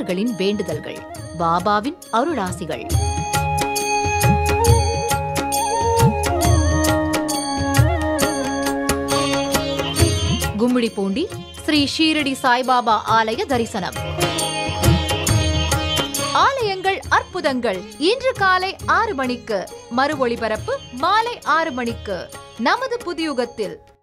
பக்தர்களின் வேண்டுதல்கள், பாபாவின் அருளாசிகள். கும்மிடிப்பூண்டி ஸ்ரீ ஷீரடி சாய்பாபா ஆலய தரிசனம். ஆலயங்கள் அற்புதங்கள். இன்று காலை 6 மணிக்கு, மறு ஒளிபரப்பு மாலை 6 மணிக்கு நமது புதியுகத்தில்.